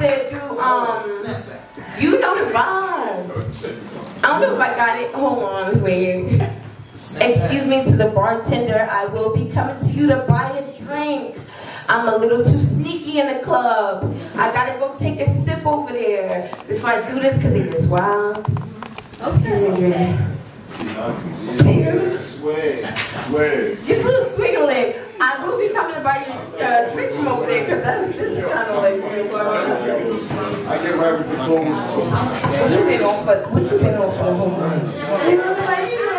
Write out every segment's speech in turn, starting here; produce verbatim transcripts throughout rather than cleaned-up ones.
to do, um, you know the vibes. I don't know if I got it. Hold on, wait. Excuse me to the bartender. I will be coming to you to buy a drink. I'm a little too sneaky in the club. I gotta go take a sip over there before I do this because it gets wild. Okay. Swig, swig. Just a little swiggling. I will be coming to buy you a uh, drink from over there because that's this is kind of like real wild. I get right with the bonus too. What you been on for? What you been on for the whole month? You know what I mean?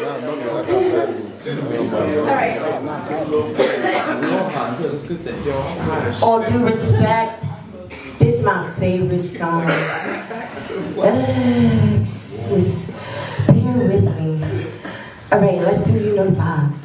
Alright. All due respect, this is my favorite song. Uh, just bear with me. Alright, let's do You Know the Vibes.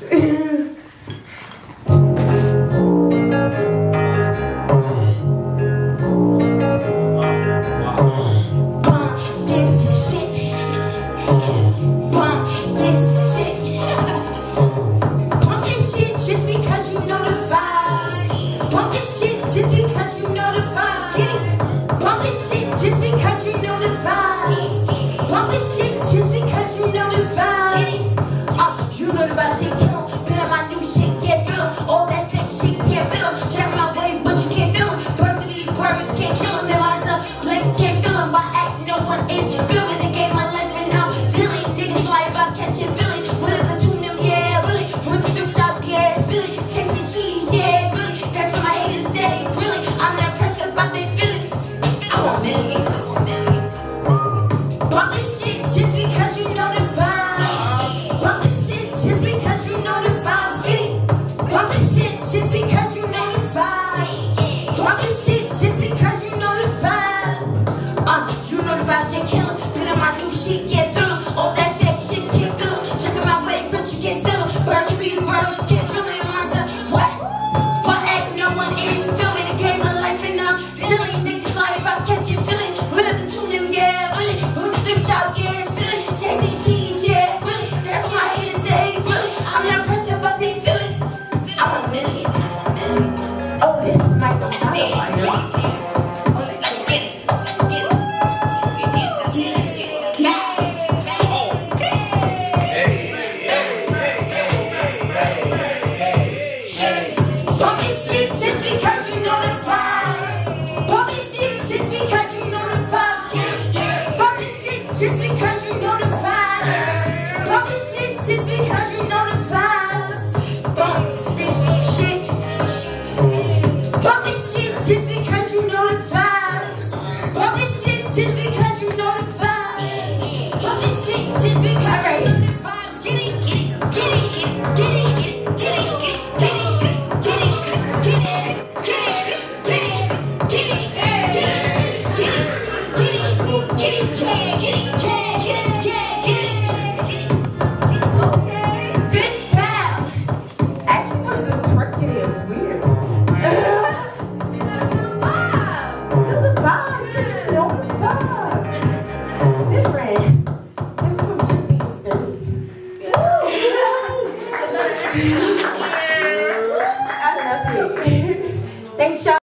Feel the vibes, you know the vibes.